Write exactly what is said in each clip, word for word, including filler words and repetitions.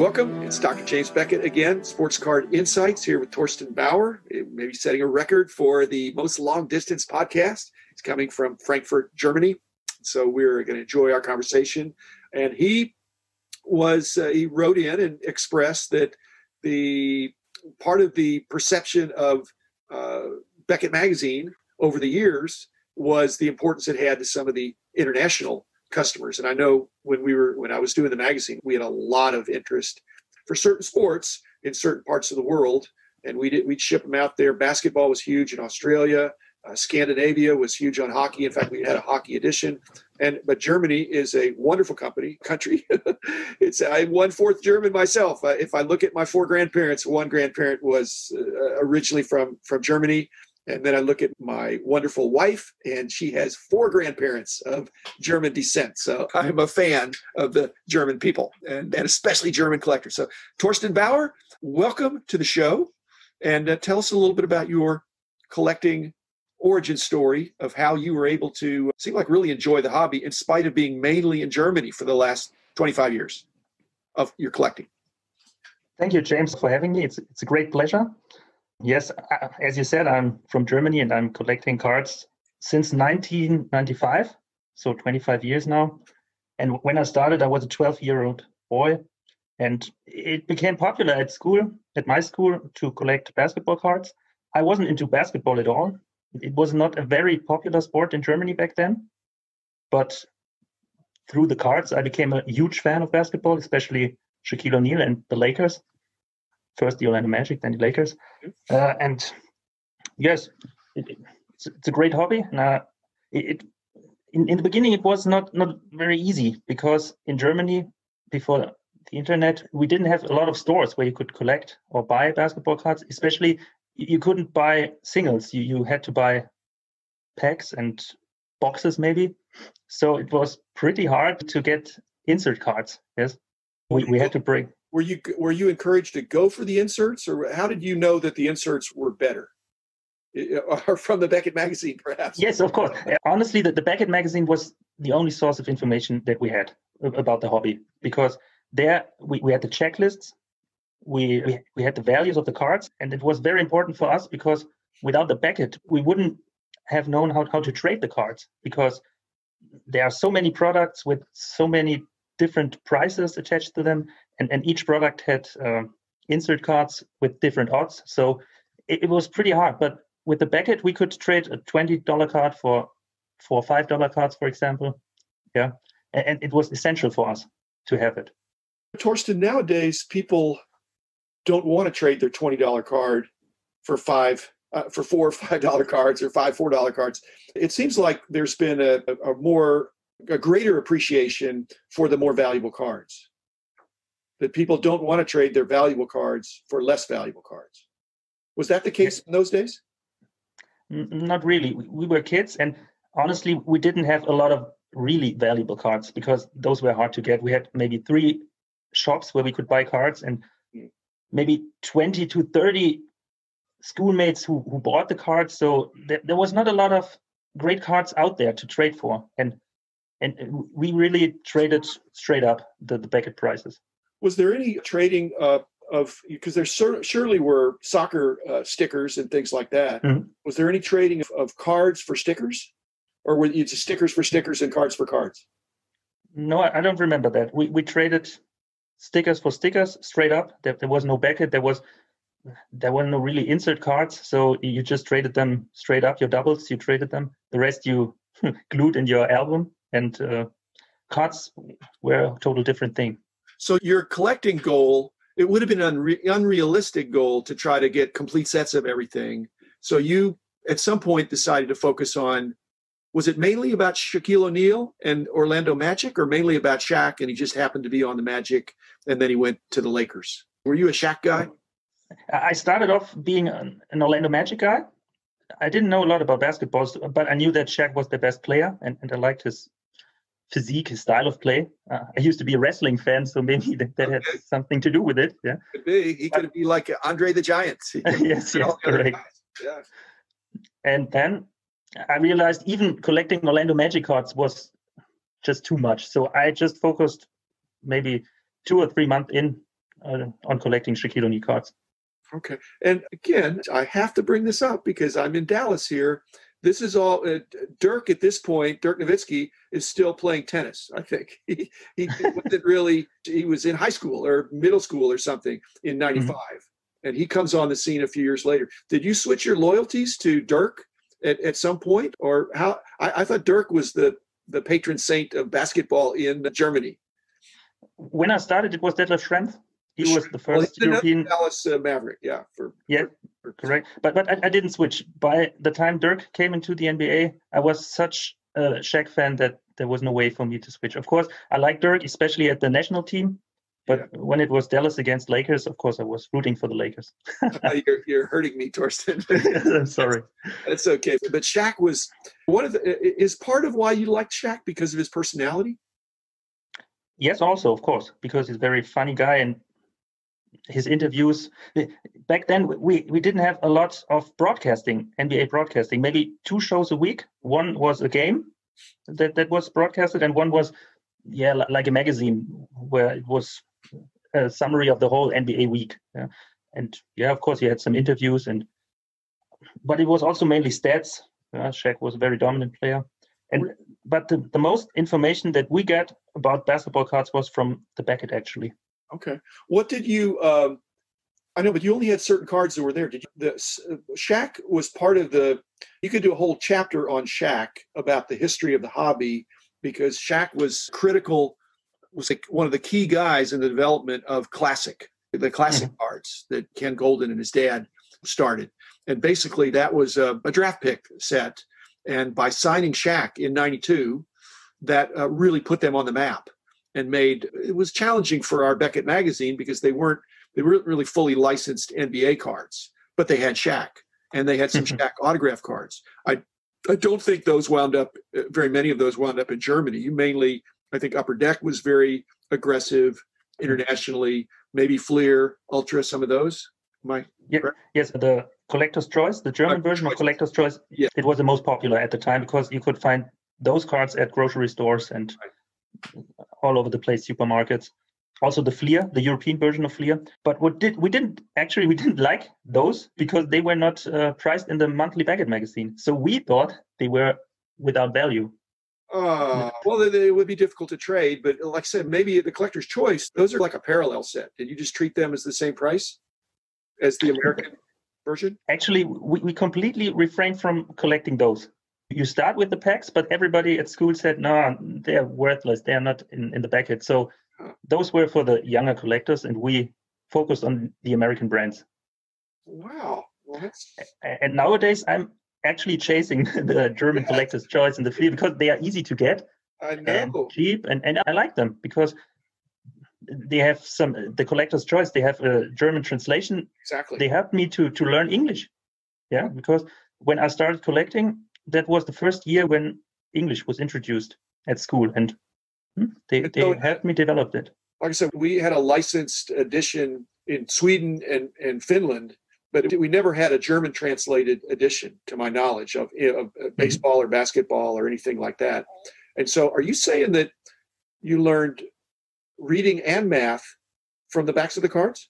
welcome. It's Doctor James Beckett again, Sports Card Insights here with Torsten Bauer, maybe setting a record for the most long-distance podcast. He's coming from Frankfurt, Germany, so we're going to enjoy our conversation. And he was uh, he wrote in and expressed that the part of the perception of uh, Beckett Magazine over the years was the importance it had to some of the international customers. And I know when we were when I was doing the magazine, we had a lot of interest for certain sports in certain parts of the world, and we did we'd ship them out there. Basketball was huge in Australia. Uh, Scandinavia was huge on hockey. In fact, we had a hockey edition. And but Germany is a wonderful company country. it's I'm one fourth German myself. Uh, if I look at my four grandparents, one grandparent was uh, originally from from Germany. And then I look at my wonderful wife, and she has four grandparents of German descent. So I'm a fan of the German people, and, and especially German collectors. So Torsten Bauer, welcome to the show. And uh, tell us a little bit about your collecting origin story of how you were able to seem like really enjoy the hobby in spite of being mainly in Germany for the last twenty-five years of your collecting. Thank you, James, for having me. It's, it's a great pleasure. Yes, as you said, I'm from Germany and I'm collecting cards since nineteen ninety-five, so twenty-five years now. And when I started, I was a twelve-year-old boy, and it became popular at school, at my school, to collect basketball cards. I wasn't into basketball at all. It was not a very popular sport in Germany back then, but through the cards, I became a huge fan of basketball, especially Shaquille O'Neal and the Lakers. First the Orlando Magic, then the Lakers. Uh, and yes, it, it's, it's a great hobby. And, uh, it, it in, in the beginning, it was not, not very easy because in Germany, before the internet, we didn't have a lot of stores where you could collect or buy basketball cards. Especially, you couldn't buy singles. You, you had to buy packs and boxes maybe. So it was pretty hard to get insert cards. Yes, we, we had to bring... Were you were you encouraged to go for the inserts, or how did you know that the inserts were better? Or from the Beckett Magazine, perhaps? Yes, of course. Honestly, the, the Beckett Magazine was the only source of information that we had about the hobby, because there we, we had the checklists, we, we we had the values of the cards, and it was very important for us because without the Beckett, we wouldn't have known how, how to trade the cards, because there are so many products with so many different prices attached to them. And, and each product had uh, insert cards with different odds. So it, it was pretty hard. But with the Beckett, we could trade a twenty dollars card for for five dollars cards, for example. Yeah. And, and it was essential for us to have it. Torsten, nowadays, people don't want to trade their twenty dollars card for five, uh, for four or five dollars cards or five four dollars cards. It seems like there's been a, a more, a greater appreciation for the more valuable cards. That people don't want to trade their valuable cards for less valuable cards. Was that the case in those days? Not really. We were kids, and honestly, we didn't have a lot of really valuable cards because those were hard to get. We had maybe three shops where we could buy cards, and maybe twenty to thirty schoolmates who, who bought the cards. So th- there was not a lot of great cards out there to trade for. And and we really traded straight up the, the Beckett prices. Was there any trading uh, of, because there sur- surely were soccer uh, stickers and things like that. Mm-hmm. Was there any trading of, of cards for stickers? Or were it just stickers for stickers and cards for cards? No, I don't remember that. We we traded stickers for stickers straight up. There, there was no Beckett. There was there were no really insert cards. So you just traded them straight up. Your doubles, you traded them. The rest you glued in your album. And uh, cards were a total different thing. So your collecting goal, it would have been an unre- unrealistic goal to try to get complete sets of everything. So you, at some point, decided to focus on, was it mainly about Shaquille O'Neal and Orlando Magic, or mainly about Shaq and he just happened to be on the Magic and then he went to the Lakers? Were you a Shaq guy? I started off being an, an Orlando Magic guy. I didn't know a lot about basketball, but I knew that Shaq was the best player, and, and I liked his physique, his style of play. Uh, I used to be a wrestling fan, so maybe that, that okay. had something to do with it. Yeah, could be. He could be like Andre the Giant. yes, yes, correct. Yeah. And then I realized even collecting Orlando Magic cards was just too much. So I just focused maybe two or three months in. uh, on collecting Shaquille O'Neal cards. Okay. And again, I have to bring this up because I'm in Dallas here. This is all uh, Dirk at this point. Dirk Nowitzki is still playing tennis. I think he, he wasn't really. He was in high school or middle school or something in ninety-five, mm-hmm. and he comes on the scene a few years later. Did you switch your loyalties to Dirk at, at some point, or how? I, I thought Dirk was the the patron saint of basketball in Germany. When I started, it was Detlef Schrempf. He was the first well, European Dallas uh, Maverick, yeah. For, yeah, for, for, correct. But but I, I didn't switch. By the time Dirk came into the N B A, I was such a Shaq fan that there was no way for me to switch. Of course, I like Dirk, especially at the national team. But yeah. when it was Dallas against Lakers, of course, I was rooting for the Lakers. you're, you're hurting me, Torsten. I'm sorry. That's okay. But Shaq was one of the, is part of why you liked Shaq because of his personality? Yes, also, of course, because he's a very funny guy and his interviews. Back then, we, we didn't have a lot of broadcasting, N B A broadcasting, maybe two shows a week. One was a game that, that was broadcasted, and one was, yeah, like a magazine where it was a summary of the whole N B A week. Yeah. And yeah, of course, he had some interviews, and but it was also mainly stats. Yeah, Shaq was a very dominant player. And but the, the most information that we get about basketball cards was from the Beckett, actually. Okay. What did you, um, I know, but you only had certain cards that were there. Did you, the uh, Shaq was part of the, you could do a whole chapter on Shaq about the history of the hobby because Shaq was critical, was like one of the key guys in the development of Classic, the Classic mm-hmm. cards that Ken Golden and his dad started. And basically that was a, a draft pick set. And by signing Shaq in ninety-two, that uh, really put them on the map. And made it was challenging for our Beckett magazine because they weren't they weren't really fully licensed N B A cards, but they had Shaq and they had some Shaq autograph cards. I I don't think those wound up very many of those wound up in Germany. You mainly I think Upper Deck was very aggressive internationally. Maybe Fleer, Ultra, some of those. Am I yeah, correct? Yes, the Collector's Choice, the German version of Collector's Choice. Yeah. It was the most popular at the time because you could find those cards at grocery stores and. Right. All over the place, supermarkets. Also the Fleer, the European version of Fleer. But what did we didn't actually we didn't like those because they were not uh, priced in the monthly Beckett magazine. So we thought they were without value. Uh, well, they, they would be difficult to trade. But like I said, maybe the Collector's Choice, those are like a parallel set. Did you just treat them as the same price as the American version? Actually, we, we completely refrained from collecting those. You start with the packs, but everybody at school said, no, they're worthless. They're not in, in the Beckett. So those were for the younger collectors, and we focused on the American brands. Wow. Well, that's... And nowadays, I'm actually chasing the German yeah. Collector's Choice and the Fleer because they are easy to get I know. and cheap, and, and I like them because they have some, the Collector's Choice, they have a German translation. Exactly. They helped me to, to learn English. Yeah, because when I started collecting, that was the first year when English was introduced at school, and hmm, they, and so they helped me develop it. Like I said, we had a licensed edition in Sweden and, and Finland, but we never had a German translated edition, to my knowledge, of, of baseball mm-hmm. or basketball or anything like that. And so are you saying that you learned reading and math from the backs of the cards?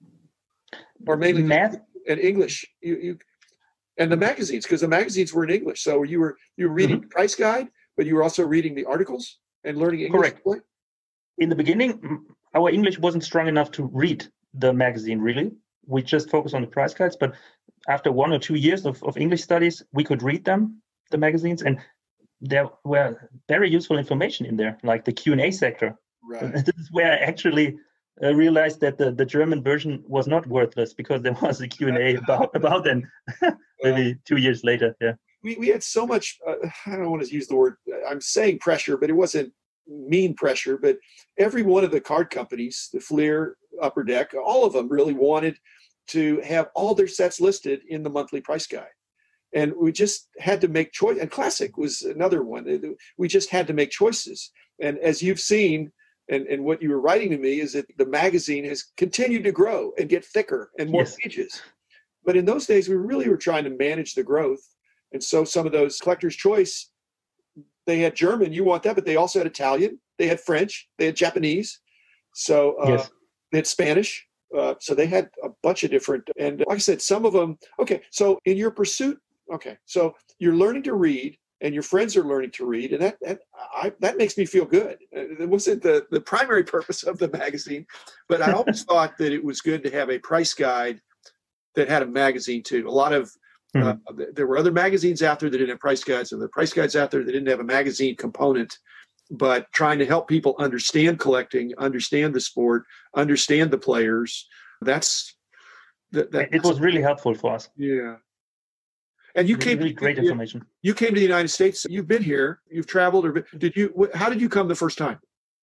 Or mainly math and English? You, you And the magazines, because the magazines were in English. So you were you were reading mm-hmm. the price guide, but you were also reading the articles and learning English. Correct. In the beginning, our English wasn't strong enough to read the magazine, really. We just focused on the price guides. But after one or two years of, of English studies, we could read them, the magazines, and there were very useful information in there, like the Q and A sector. Right. And this is where I actually uh, realized that the, the German version was not worthless because there was a Q and A about, about them. Maybe two years later, yeah. We we had so much, uh, I don't want to use the word, I'm saying pressure, but it wasn't mean pressure, but every one of the card companies, the Fleer, Upper Deck, all of them really wanted to have all their sets listed in the monthly price guide. And we just had to make choice. And Classic was another one. We just had to make choices. And as you've seen, and, and what you were writing to me is that the magazine has continued to grow and get thicker and more yes. pages. But in those days, we really were trying to manage the growth. And so some of those Collector's Choice, they had German, you want that, but they also had Italian, they had French, they had Japanese. So uh, yes. They had Spanish. Uh, so they had a bunch of different, and like I said, some of them, okay, so in your pursuit, okay, so you're learning to read and your friends are learning to read, and that that, I, that makes me feel good. It wasn't the, the primary purpose of the magazine, but I always thought that it was good to have a price guide that had a magazine too. A lot of, mm-hmm. uh, there were other magazines out there that didn't have price guides, and the price guides out there that didn't have a magazine component. But trying to help people understand collecting, understand the sport, understand the players, that's that. that it was really helpful for us. Yeah, and you really, came really great you, information. You came to the United States. You've been here. You've traveled, or did you? How did you come the first time?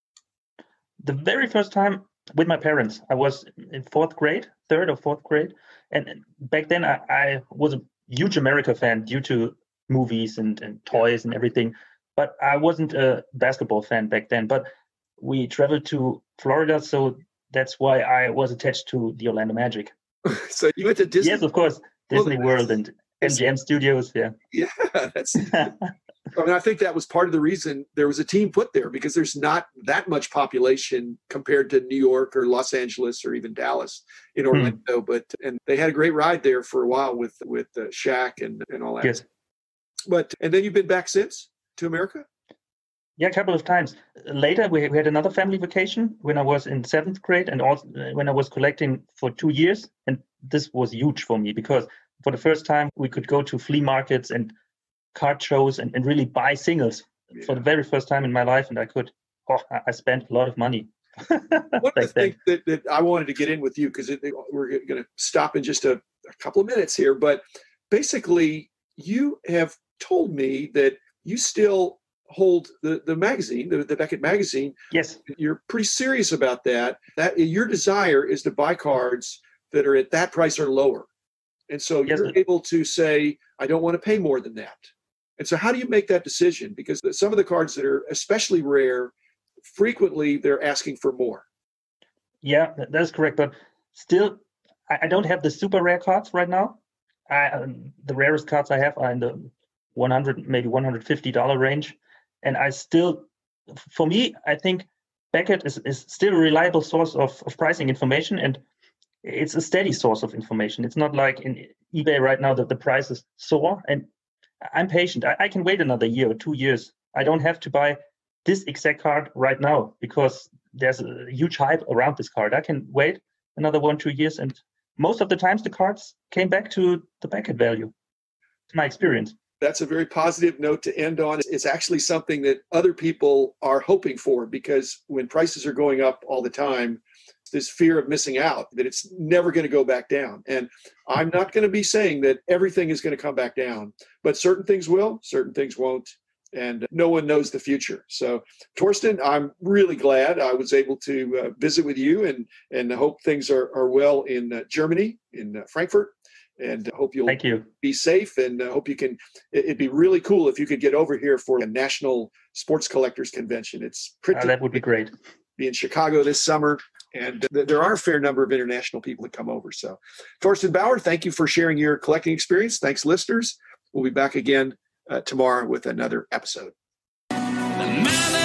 The very first time with my parents. I was in fourth grade, third or fourth grade, and back then I, I was a huge America fan due to movies and, and toys and everything. But I wasn't a basketball fan back then. But we traveled to Florida, so that's why I was attached to the Orlando Magic. So you went to Disney? Yes, of course, Disney well, World and M G M Studios. Yeah, yeah. That's. I mean, I think that was part of the reason there was a team put there, because there's not that much population compared to New York or Los Angeles or even Dallas in Orlando. Hmm. But and they had a great ride there for a while with with uh, Shaq and and all that. Yes. But and then you've been back since to America? Yeah, a couple of times. Later, we, we had another family vacation when I was in seventh grade, and also when I was collecting for two years. And this was huge for me because for the first time, we could go to flea markets and card shows and, and really buy singles yeah. for the very first time in my life. And I could, oh, I spent a lot of money. One of the things that, that I wanted to get in with you, because we're going to stop in just a, a couple of minutes here, but basically you have told me that you still hold the, the magazine, the, the Beckett magazine. Yes. You're pretty serious about that. That your desire is to buy cards that are at that price or lower. And so yes, you're sir. able to say, I don't want to pay more than that. And so how do you make that decision? Because some of the cards that are especially rare, frequently they're asking for more. Yeah, that's correct. But still, I don't have the super rare cards right now. I, um, the rarest cards I have are in the one hundred, maybe one hundred fifty dollars range. And I still, for me, I think Beckett is, is still a reliable source of, of pricing information, and it's a steady source of information. It's not like in eBay right now that the prices soar, and I'm patient. I, I can wait another year or two years. I don't have to buy this exact card right now because there's a huge hype around this card. I can wait another one, two years, and most of the times the cards came back to the Beckett value. It's my experience. That's a very positive note to end on. It's actually something that other people are hoping for, because when prices are going up all the time, this fear of missing out, that it's never going to go back down. And I'm not going to be saying that everything is going to come back down, but certain things will, certain things won't. And no one knows the future. So, Torsten, I'm really glad I was able to uh, visit with you, and and hope things are, are well in uh, Germany, in uh, Frankfurt. And I hope you'll Thank you. be safe, and I hope you can. It'd be really cool if you could get over here for a national sports collectors convention. It's pretty. Uh, that would be great. Be in Chicago this summer, and th- there are a fair number of international people that come over. So, Torsten Bauer, thank you for sharing your collecting experience. Thanks, listeners. We'll be back again uh, tomorrow with another episode.